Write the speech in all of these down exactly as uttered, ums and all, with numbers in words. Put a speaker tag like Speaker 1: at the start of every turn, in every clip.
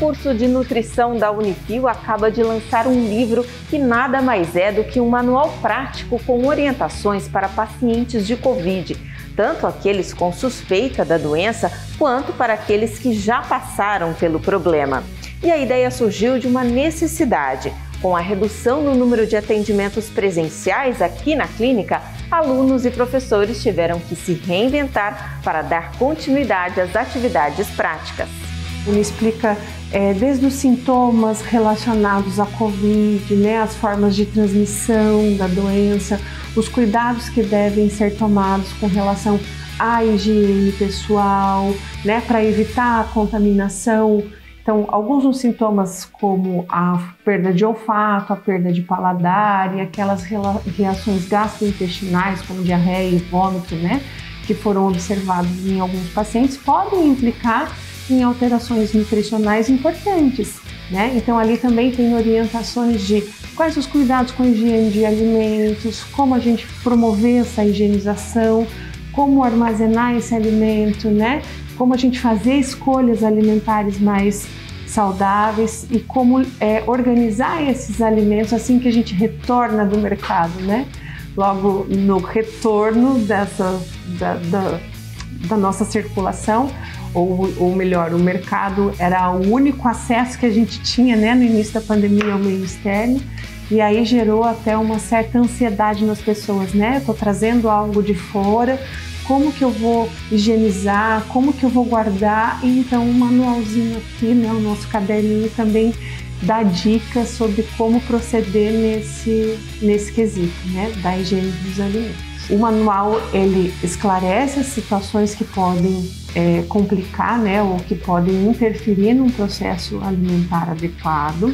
Speaker 1: curso de nutrição da Unifil acaba de lançar um livro que nada mais é do que um manual prático com orientações para pacientes de Covid, tanto aqueles com suspeita da doença quanto para aqueles que já passaram pelo problema. E a ideia surgiu de uma necessidade. Com a redução no número de atendimentos presenciais aqui na clínica, alunos e professores tiveram que se reinventar para dar continuidade às atividades práticas.
Speaker 2: Ele explica é, desde os sintomas relacionados à Covid, né, as formas de transmissão da doença, os cuidados que devem ser tomados com relação à higiene pessoal, né, para evitar a contaminação. Então, alguns dos sintomas como a perda de olfato, a perda de paladar e aquelas reações gastrointestinais como diarreia e vômito, né, que foram observados em alguns pacientes, podem implicar em alterações nutricionais importantes, né? Então ali também tem orientações de quais os cuidados com a higiene de alimentos, como a gente promover essa higienização, como armazenar esse alimento, né? Como a gente fazer escolhas alimentares mais saudáveis e como é, organizar esses alimentos assim que a gente retorna do mercado, né? Logo no retorno dessa, da, da, da nossa circulação, ou, ou melhor, o mercado era o único acesso que a gente tinha, né, no início da pandemia ao meio externo, e aí gerou até uma certa ansiedade nas pessoas, né? Estou trazendo algo de fora, como que eu vou higienizar, como que eu vou guardar? E então um manualzinho aqui, né, o nosso caderninho também dá dicas sobre como proceder nesse, nesse quesito, né, da higiene dos alimentos. O manual, ele esclarece as situações que podem é, complicar, né, ou que podem interferir num processo alimentar adequado,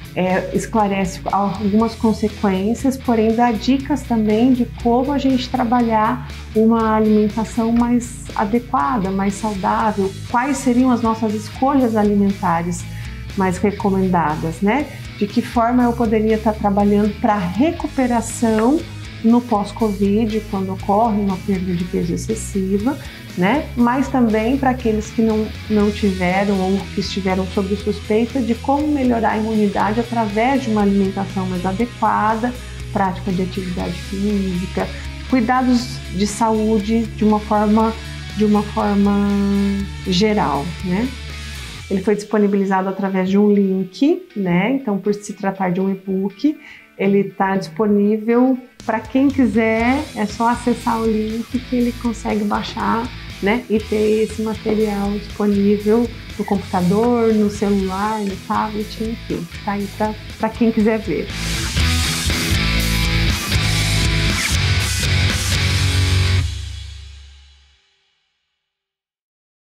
Speaker 2: é, esclarece algumas consequências, porém dá dicas também de como a gente trabalhar uma alimentação mais adequada, mais saudável, quais seriam as nossas escolhas alimentares mais recomendadas, né? De que forma eu poderia estar trabalhando para recuperação no pós-Covid, quando ocorre uma perda de peso excessiva, né? Mas também para aqueles que não, não tiveram ou que estiveram sob suspeita de como melhorar a imunidade através de uma alimentação mais adequada, prática de atividade física, cuidados de saúde de uma forma, de uma forma geral, né? Ele foi disponibilizado através de um link, né? Então, por se tratar de um e-book, ele está disponível para quem quiser, é só acessar o link que ele consegue baixar, né? E ter esse material disponível no computador, no celular, no tablet, enfim, tá aí para quem quiser ver.